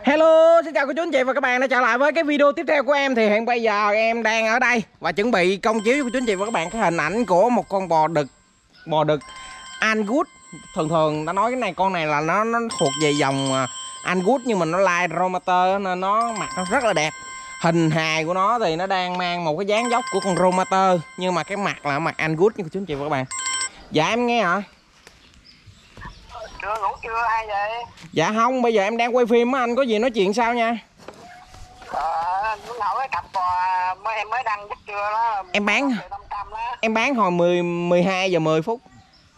Hello, xin chào cô chú anh chị và các bạn đã trở lại với cái video tiếp theo của em. Thì hiện bây giờ em đang ở đây và chuẩn bị công chiếu cho cô chú anh chị và các bạn cái hình ảnh của một con bò đực Angus. Thường ta nói cái này, con này là nó thuộc về dòng Angus nhưng mà nó lai Romater nên nó mặt nó rất là đẹp. Hình hài của nó thì nó đang mang một cái dáng dốc của con Romater nhưng mà cái mặt là mặt Angus nha cô chú anh chị và các bạn. Dạ em nghe hả? Chưa ngủ chưa ai vậy? Dạ không, bây giờ em đang quay phim á anh, có gì nói chuyện sao nha. Muốn hỏi cái cặp bò em mới đăng chắc chưa đó. Em bán hồi 12 giờ 10 phút.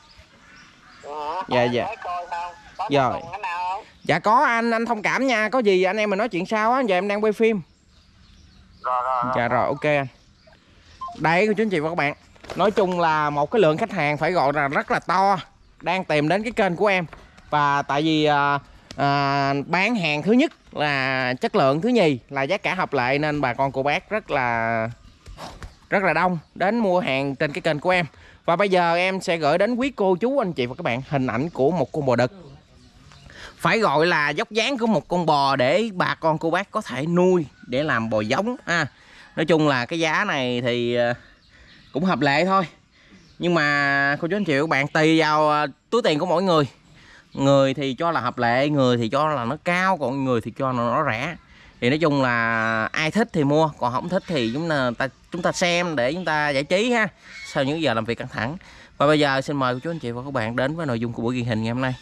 Dạ. Rồi. Dạ có anh thông cảm nha, có gì anh em mình nói chuyện sau á, giờ em đang quay phim. Rồi. Dạ rồi, ok anh. Đây cô chú anh chị và các bạn, nói chung là một cái lượng khách hàng phải gọi là rất là to đang tìm đến cái kênh của em. Và tại vì bán hàng thứ nhất là chất lượng, thứ nhì là giá cả hợp lệ nên bà con cô bác rất là đông đến mua hàng trên cái kênh của em. Và bây giờ em sẽ gửi đến quý cô chú anh chị và các bạn hình ảnh của một con bò đực, phải gọi là dốc dáng của một con bò để bà con cô bác có thể nuôi để làm bò giống. Nói chung là cái giá này thì cũng hợp lệ thôi, nhưng mà cô chú anh chị và các bạn tùy vào túi tiền của mỗi người. Người thì cho là hợp lệ, người thì cho là nó cao, còn người thì cho là nó rẻ. Thì nói chung là ai thích thì mua, còn không thích thì chúng ta xem để chúng ta giải trí ha, sau những giờ làm việc căng thẳng. Và bây giờ xin mời cô chú anh chị và các bạn đến với nội dung của buổi ghi hình ngày hôm nay.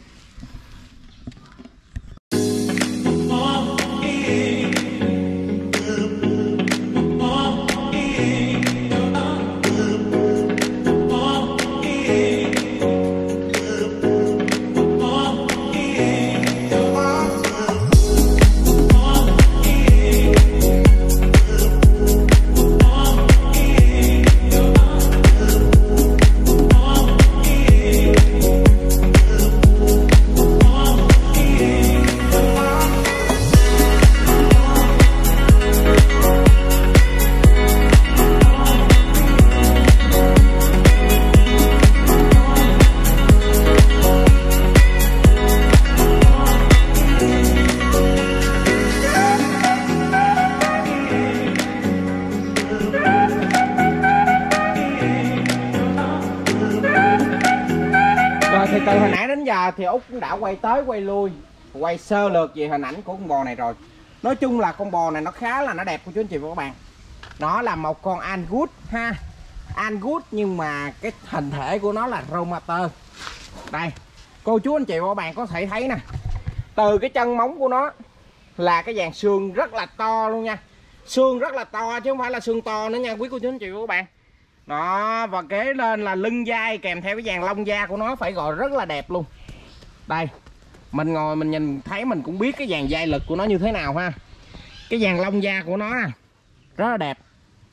Thì từ hồi nãy đến giờ thì Út cũng đã quay tới quay lui, quay sơ lược về hình ảnh của con bò này rồi. Nói chung là con bò này nó khá là nó đẹp của chú anh chị và các bạn. Nó là một con Angus ha, Angus nhưng mà cái hình thể của nó là Romater. Đây cô chú anh chị và các bạn có thể thấy nè, từ cái chân móng của nó là cái dàn xương rất là to luôn nha, xương rất là to chứ không phải là xương to nữa nha quý cô chú anh chị và các bạn. Đó, và kế lên là lưng dai kèm theo cái dàn lông da của nó phải gọi rất là đẹp luôn. Đây, mình ngồi mình nhìn thấy mình cũng biết cái dàn dai lực của nó như thế nào ha. Cái dàn lông da của nó nè, rất là đẹp.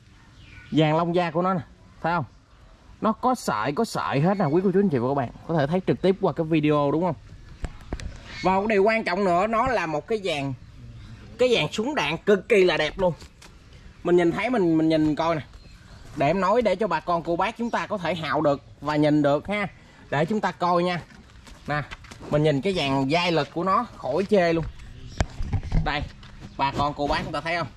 Dàn lông da của nó nè, thấy không? Nó có sợi hết nè quý cô chú anh chị và các bạn. Có thể thấy trực tiếp qua cái video đúng không? Và một điều quan trọng nữa, nó là một cái dàn súng đạn cực kỳ là đẹp luôn. Mình nhìn thấy mình nhìn coi nè, để em nói để cho bà con cô bác chúng ta có thể hạo được và nhìn được ha, để chúng ta coi nha. Nè, mình nhìn cái dàn dai lực của nó khỏi chê luôn. Đây, bà con cô bác chúng ta thấy không?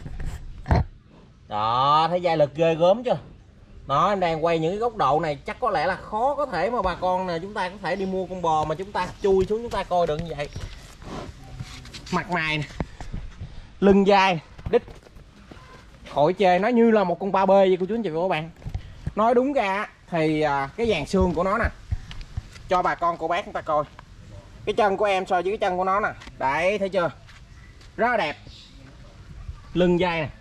Đó, thấy dai lực ghê gớm chưa? Đó, em đang quay những cái góc độ này chắc có lẽ là khó có thể mà bà con này chúng ta có thể đi mua con bò mà chúng ta chui xuống chúng ta coi được như vậy. Mặt mày nè, lưng dai, đít khỏi chê, nó như là một con ba bê vậy cô chú anh chị và các bạn. Nói đúng ra thì cái dàn xương của nó nè, cho bà con cô bác chúng ta coi cái chân của em so với cái chân của nó nè, đấy thấy chưa, rất là đẹp. Lưng dai nè,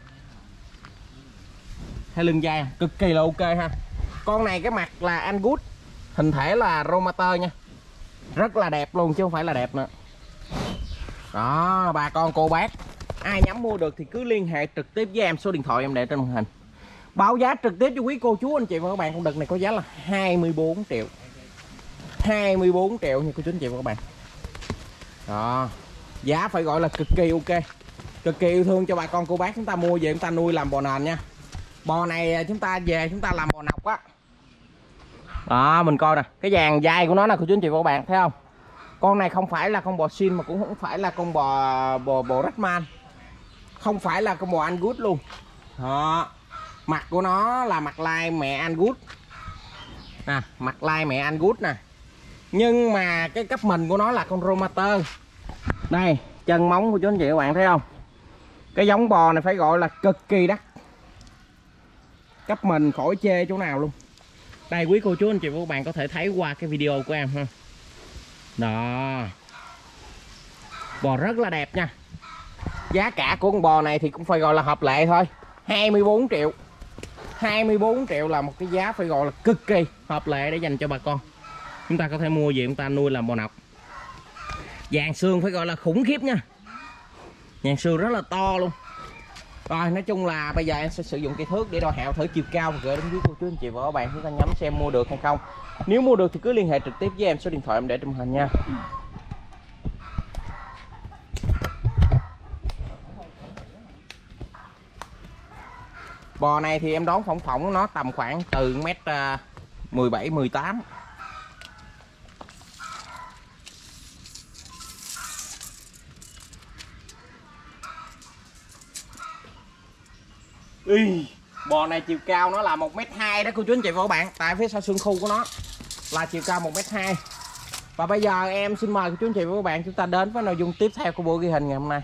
hay lưng dai cực kỳ là ok ha. Con này cái mặt là Angus, hình thể là Romater nha, rất là đẹp luôn chứ không phải là đẹp nữa. Đó, bà con cô bác ai nhắm mua được thì cứ liên hệ trực tiếp với em, số điện thoại em để trên màn hình. Báo giá trực tiếp cho quý cô chú anh chị và các bạn. Con đực này có giá là 24 triệu. 24 triệu nha cô chú anh chị và các bạn. Đó, giá phải gọi là cực kỳ ok, cực kỳ yêu thương cho bà con cô bác chúng ta mua về chúng ta nuôi làm bò nền nha. Bò này chúng ta về chúng ta làm bò nọc á. Đó, mình coi nè, cái dàn dai của nó nè cô chú anh chị và các bạn thấy không? Con này không phải là con bò Shin mà cũng không phải là con bò Rachman, không phải là con bò Angus luôn. Đó. Mặt của nó là mặt lai mẹ Angus nè, mặt lai mẹ Angus nè, nhưng mà cái cấp mình của nó là con Romater. Đây chân móng của chú anh chị các bạn thấy không, cái giống bò này phải gọi là cực kỳ đắt, cấp mình khỏi chê chỗ nào luôn. Đây quý cô chú anh chị và các bạn có thể thấy qua cái video của em ha. Đó, bò rất là đẹp nha. Giá cả của con bò này thì cũng phải gọi là hợp lệ thôi, 24 triệu. 24 triệu là một cái giá phải gọi là cực kỳ hợp lệ để dành cho bà con. Chúng ta có thể mua về chúng ta nuôi làm bò nọc. Dàn xương phải gọi là khủng khiếp nha, dàn xương rất là to luôn. Rồi nói chung là bây giờ em sẽ sử dụng cây thước để đo hẹo thử chiều cao và gửi đến quý cô chú anh chị và các bạn chúng ta nhắm xem mua được hay không. Nếu mua được thì cứ liên hệ trực tiếp với em, số điện thoại em để trong hình nha. Bò này thì em đón phỏng nó tầm khoảng từ mét 17 18. Bò này chiều cao nó là 1m2 đó cô chú anh chị và các bạn, tại phía sau xương khu của nó là chiều cao 1m2. Và bây giờ em xin mời cô chú anh chị và các bạn chúng ta đến với nội dung tiếp theo của buổi ghi hình ngày hôm nay.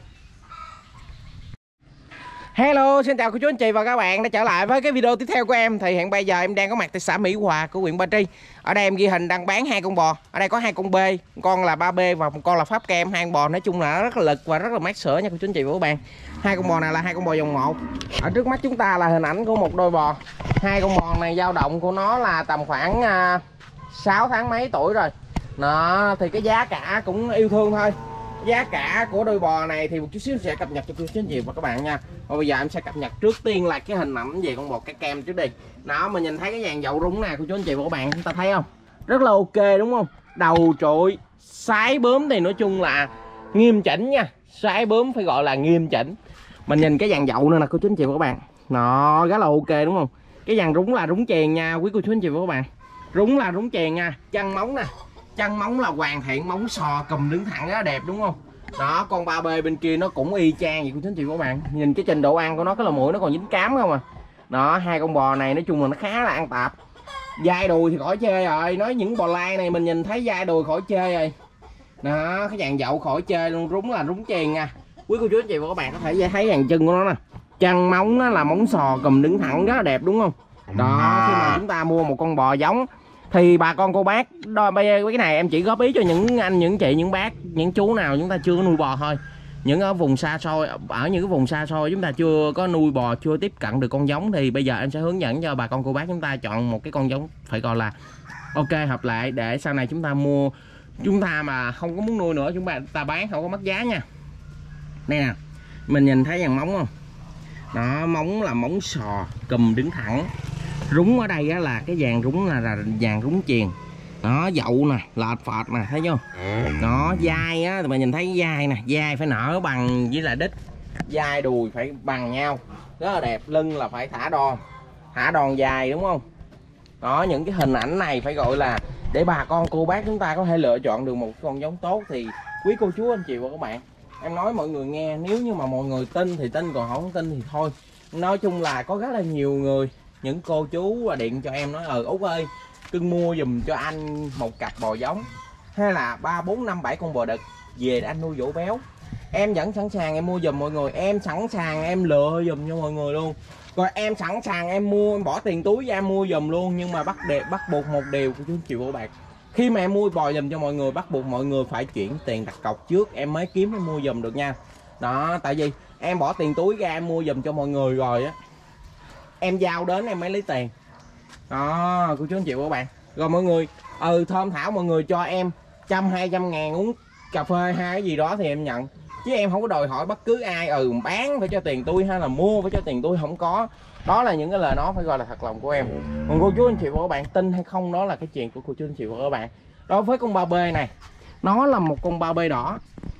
Hello, xin chào cô chú anh chị và các bạn đã trở lại với cái video tiếp theo của em. Thì hiện bây giờ em đang có mặt tại xã Mỹ Hòa của huyện Ba Tri. Ở đây em ghi hình đang bán 2 con bò. Ở đây có 2 con B, một con là 3B và một con là Pháp Kem. 2 con bò nói chung là rất là lực và rất là mát sữa nha cô chú anh chị và các bạn. 2 con bò này là 2 con bò dòng 1. Ở trước mắt chúng ta là hình ảnh của một đôi bò. 2 con bò này dao động của nó là tầm khoảng 6 tháng mấy tuổi rồi. Nó thì cái giá cả cũng yêu thương thôi. Giá cả của đôi bò này thì một chút xíu sẽ cập nhật cho cô chú anh chị và các bạn nha. Và bây giờ em sẽ cập nhật trước tiên là cái hình ảnh về con bò cái kem trước đi. Đó, mình nhìn thấy cái dàn dậu rúng nè cô chú anh chị và các bạn, chúng ta thấy không? Rất là ok đúng không? Đầu trội, sái bướm thì nói chung là nghiêm chỉnh nha. Sái bướm phải gọi là nghiêm chỉnh. Mình nhìn cái dàn dậu nữa nè cô chú anh chị và các bạn. Nó rất là ok đúng không? Cái dàn rúng là rúng chèn nha quý cô chú anh chị và các bạn. Rúng là rúng chèn nha. Chân móng nè, chân móng là hoàn thiện, móng sò cùm đứng thẳng rất là đẹp đúng không? Đó, con 3B bên kia nó cũng y chang vậy cô chú anh chị và các bạn. Nhìn cái trình độ ăn của nó, cái lò mũi nó còn dính cám không à. Đó, 2 con bò này nói chung là nó khá là ăn tạp. Dai đùi thì khỏi chê rồi, nói những bò lai này mình nhìn thấy dai đùi khỏi chê rồi. Đó, cái dàn dậu khỏi chê luôn, rúng là rúng chèn nha. Quý cô chú anh chị và các bạn có thể thấy dàn chân của nó nè. Chân móng nó là móng sò cùm đứng thẳng rất là đẹp đúng không? Đó, khi mà chúng ta mua một con bò giống thì bà con cô bác đó, bây giờ cái này em chỉ góp ý cho những anh, những chị, những bác, những chú nào chúng ta chưa có nuôi bò thôi. Những ở vùng xa xôi, ở những cái vùng xa xôi chúng ta chưa có nuôi bò, chưa tiếp cận được con giống thì bây giờ em sẽ hướng dẫn cho bà con cô bác chúng ta chọn một cái con giống phải gọi là ok hợp lệ để sau này chúng ta mua, chúng ta mà không có muốn nuôi nữa chúng ta bán không có mất giá nha. Đây nè, mình nhìn thấy dàn móng không? Đó, móng là móng sò cùm đứng thẳng. Rúng ở đây á, là cái dàn rúng là dàn rúng chèn. Đó, dậu nè, lợt phọt nè, thấy chưa? Đó, dai á, mình nhìn thấy dai nè, dai phải nở bằng với là đít. Dai đùi phải bằng nhau. Rất là đẹp, lưng là phải thả đòn dài đúng không? Đó, những cái hình ảnh này phải gọi là để bà con cô bác chúng ta có thể lựa chọn được một con giống tốt thì quý cô chú anh chị và các bạn, em nói mọi người nghe, nếu như mà mọi người tin thì tin, còn không tin thì thôi. Nói chung là có rất là nhiều người, những cô chú điện cho em nói Út ơi cưng mua giùm cho anh một cặp bò giống hay là 3, 4, 5, 7 con bò đực về để anh nuôi dỗ béo. Em vẫn sẵn sàng em mua giùm mọi người, em sẵn sàng em lựa giùm cho mọi người luôn. Rồi em sẵn sàng em mua, em bỏ tiền túi ra em mua giùm luôn. Nhưng mà bắt buộc một điều của chú chị và các bạn, khi mà em mua bò giùm cho mọi người bắt buộc mọi người phải chuyển tiền đặt cọc trước em mới kiếm em mua giùm được nha. Đó, tại vì em bỏ tiền túi ra em mua giùm cho mọi người rồi á, em giao đến em mới lấy tiền. Đó, cô chú anh chị và các bạn. Rồi mọi người thơm thảo mọi người cho em 100-200 ngàn uống cà phê hay cái gì đó thì em nhận. Chứ em không có đòi hỏi bất cứ ai bán phải cho tiền tôi hay là mua phải cho tiền tôi, không có. Đó là những cái lời nói phải gọi là thật lòng của em. Còn cô chú anh chị và các bạn tin hay không đó là cái chuyện của cô chú anh chị và các bạn. Đối với con 3B này, nó là một con 3B đỏ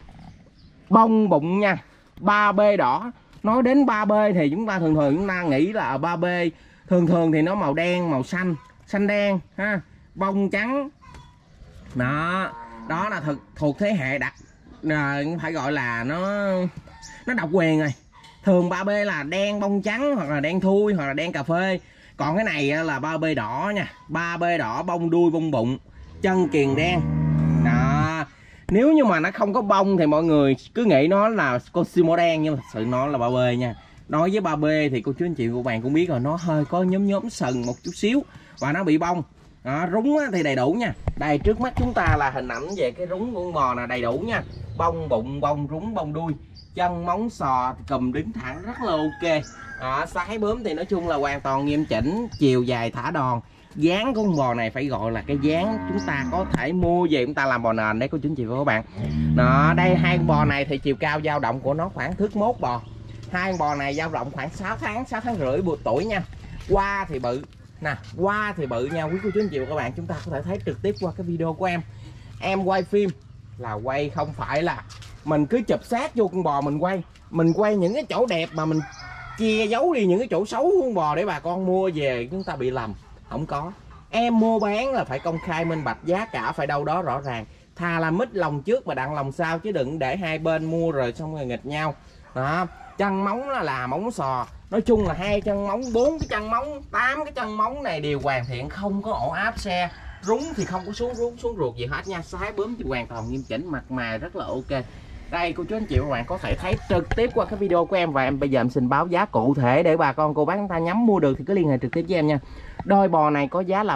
bông bụng nha. 3B đỏ. Nói đến 3B thì chúng ta thường chúng ta nghĩ là 3B thường thì nó màu đen, màu xanh đen ha, bông trắng. Đó, Đó là thuộc thế hệ đặc, phải gọi là nó độc quyền rồi. Thường ba bê là đen bông trắng, hoặc là đen thui, hoặc là đen cà phê. Còn cái này là ba bê đỏ nha, ba bê đỏ bông đuôi bông bụng, chân kiền đen. Đó, nếu như mà nó không có bông thì mọi người cứ nghĩ nó là con siêu mỏ đen, nhưng mà thật sự nó là ba bê nha. Nói với ba bê thì cô chú anh chị cô bạn cũng biết rồi, nó hơi có nhóm sần một chút xíu và nó bị bông. Đó, rúng thì đầy đủ nha. Đây trước mắt chúng ta là hình ảnh về cái rúng của con bò là đầy đủ nha. Bông bụng, bông rúng, bông đuôi, chân móng sò, cùm đứng thẳng rất là ok. Đó, sái bướm thì nói chung là hoàn toàn nghiêm chỉnh, chiều dài thả đòn. Dáng của con bò này phải gọi là cái dáng chúng ta có thể mua về chúng ta làm bò nền đấy cô chú anh chị và các bạn. Đó, đây hai con bò này thì chiều cao dao động của nó khoảng thước mốt bò. Hai con bò này dao động khoảng 6 tháng rưỡi tuổi nha. Qua thì bự nè, qua thì bự nha quý cô chú anh chị và các bạn. Chúng ta có thể thấy trực tiếp qua cái video của em quay phim là quay không phải là mình cứ chụp sát vô con bò mình quay những cái chỗ đẹp mà mình che giấu đi những cái chỗ xấu của con bò để bà con mua về chúng ta bị lầm. Không có, em mua bán là phải công khai minh bạch, giá cả phải đâu đó rõ ràng, thà làm mít lòng trước và đặng lòng sau, chứ đừng để hai bên mua rồi xong rồi nghịch nhau. Đó, chân móng là móng sò, nói chung là 2 chân móng, 4 cái chân móng, 8 cái chân móng này đều hoàn thiện, không có ổ áp xe. Rúng thì không có xuống ruột gì hết nha. Sái bướm thì hoàn toàn nghiêm chỉnh, mặt mày rất là ok. Đây cô chú anh chị và các bạn có thể thấy trực tiếp qua cái video của em, và em bây giờ em xin báo giá cụ thể để bà con cô bác chúng ta nhắm mua được thì cứ liên hệ trực tiếp với em nha. Đôi bò này có giá là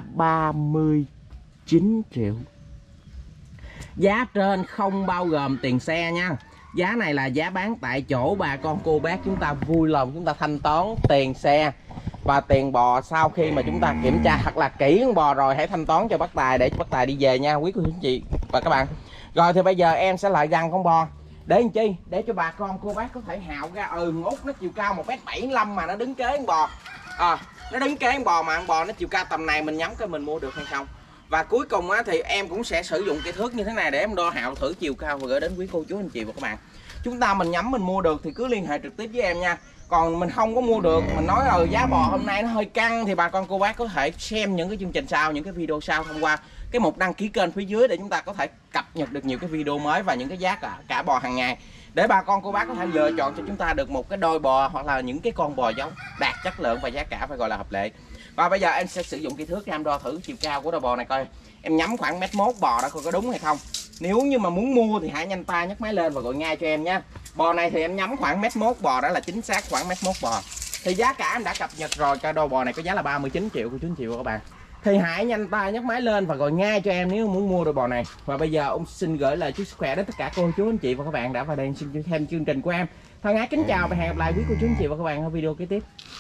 39 triệu. Giá trên không bao gồm tiền xe nha. Giá này là giá bán tại chỗ, bà con cô bác chúng ta vui lòng chúng ta thanh toán tiền xe và tiền bò sau khi mà chúng ta kiểm tra thật là kỹ con bò rồi hãy thanh toán cho bác Tài để cho bác Tài đi về nha quý cô chú anh chị và các bạn. Rồi thì bây giờ em sẽ lại găng con bò để làm chi, để cho bà con cô bác có thể hào ra ngốt nó chiều cao 1m75 mà nó đứng kế con bò. Nó đứng kế con bò mà con bò nó chiều cao tầm này mình nhắm cái mình mua được hay không. Và cuối cùng thì em cũng sẽ sử dụng cái thước như thế này để em đo hạo thử chiều cao và gửi đến quý cô chú anh chị và các bạn. Chúng ta mình nhắm mình mua được thì cứ liên hệ trực tiếp với em nha. Còn mình không có mua được, mình nói giá bò hôm nay nó hơi căng thì bà con cô bác có thể xem những cái chương trình sau, những cái video sau thông qua cái mục đăng ký kênh phía dưới để chúng ta có thể cập nhật được nhiều cái video mới và những cái giá cả bò hàng ngày, để bà con cô bác có thể lựa chọn cho chúng ta được một cái đôi bò hoặc là những cái con bò giống đạt chất lượng và giá cả phải gọi là hợp lệ. Và bây giờ em sẽ sử dụng cái thước em đo thử chiều cao của đôi bò này coi. Em nhắm khoảng 1m bò đó coi có đúng hay không. Nếu như mà muốn mua thì hãy nhanh tay nhấc máy lên và gọi ngay cho em nha. Bò này thì em nhắm khoảng 1m bò, đó là chính xác khoảng 1m bò. Thì giá cả em đã cập nhật rồi, cho đôi bò này có giá là 39 triệu của chú anh chị và các bạn. Thì hãy nhanh tay nhấc máy lên và gọi ngay cho em nếu muốn mua đôi bò này. Và bây giờ ông xin gửi lời chúc sức khỏe đến tất cả cô chú anh chị và các bạn đã vào đây xem chương trình của em. Thân ái kính chào và hẹn gặp lại quý cô chú anh chị và các bạn ở video kế tiếp.